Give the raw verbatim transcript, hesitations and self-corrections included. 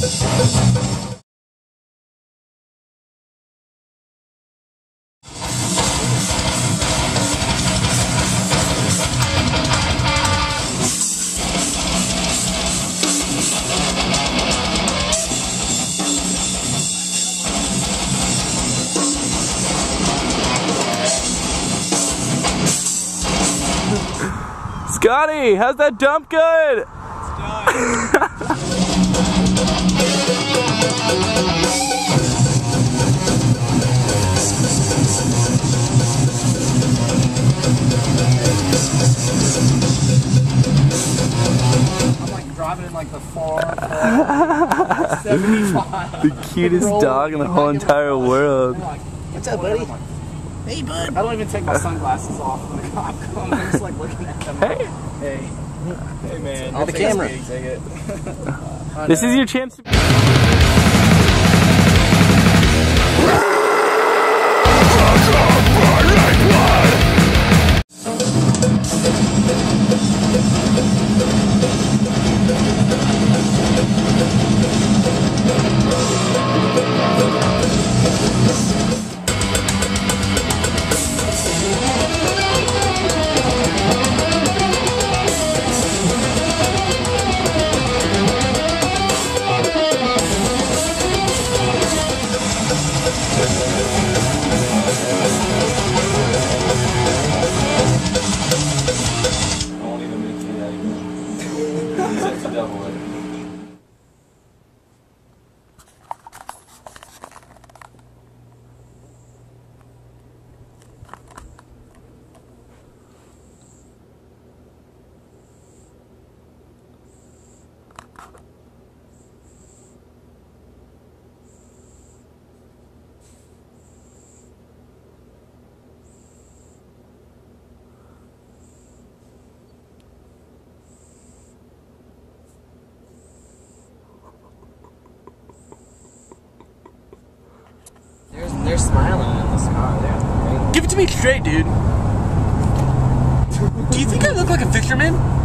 Scotty, how's that dump good? It's done. I'm like driving in like the four, four seventy-five. The cutest dog in the whole entire world. Like, what's up, buddy? Hey, bud. I don't even take my sunglasses off when the cop comes. I'm just like looking at them. Hey. Hey. Hey, man. On the camera. Take it. This is your chance to... They're, they're smiling in this car. They're Give it to me straight, dude. Do you think I look like a fisherman?